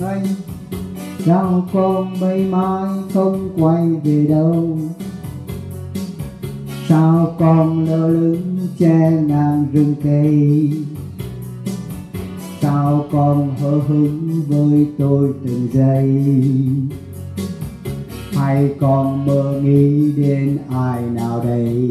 anh, sao con bay mãi không quay về đâu? Sao con lơ lửng che ngang rừng cây? Sao con hờ hững với tôi từng giây? Hay con mơ nghĩ đến ai nào đây?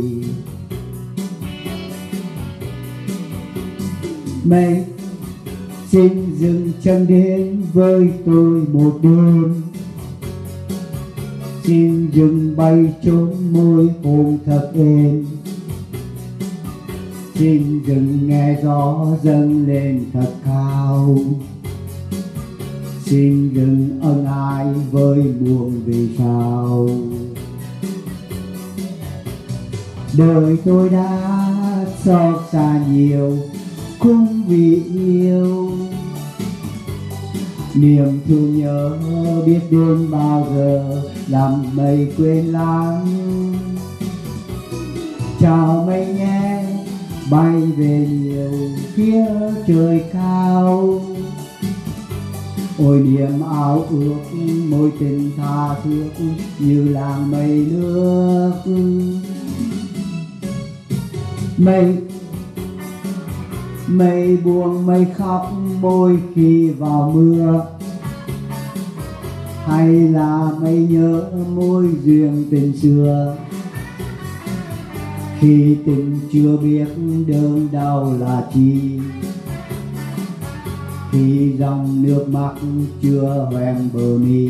Mây xin dừng chân đến với tôi một đêm, xin dừng bay trốn môi hôn thật êm, xin dừng nghe gió dâng lên thật cao, xin dừng ân ái với buồn vì sao. Đời tôi đã xót xa nhiều cũng vì yêu, niềm thương nhớ biết đến bao giờ làm mây quên lãng. Chào mây nhé, bay về nhiều phía trời cao. Ôi niềm ao ước mối tình tha thước như làng mây nước. Mây buông mây khóc mỗi khi vào mưa, hay là mây nhớ mối duyên tình xưa, khi tình chưa biết đớn đau là chi, khi dòng nước mắt chưa hoen bờ mi.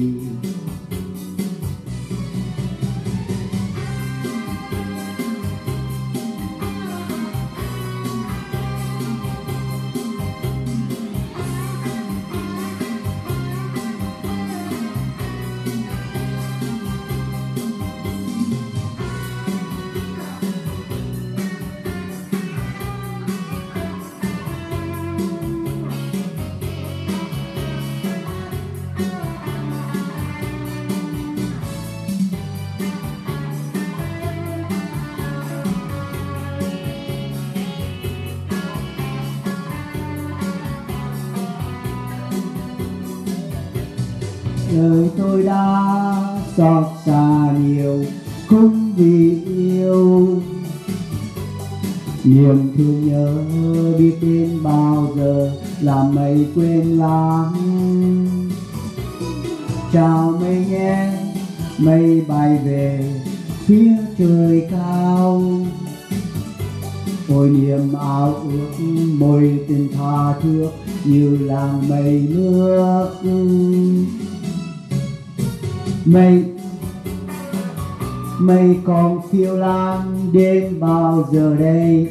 Đời tôi đã xót xa nhiều cũng vì yêu, niềm thương nhớ biết đến bao giờ làm mây quên lãng. Chào mây nhé, mây bay về phía trời cao. Ôi niềm ao ước mối tình tha thước như làng mây nước. Mây còn phiêu lãng đến bao giờ đây?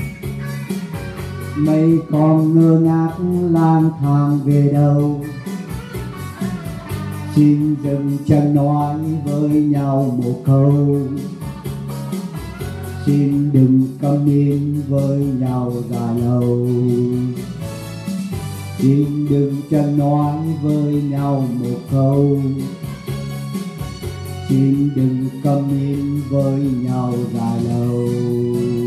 Mây còn ngơ ngác lang thang về đâu? Xin dừng chân nói với nhau một câu, xin đừng câm nín với nhau dài lâu. Xin đừng chân nói với nhau một câu, xin đừng câm nín với nhau dài lâu.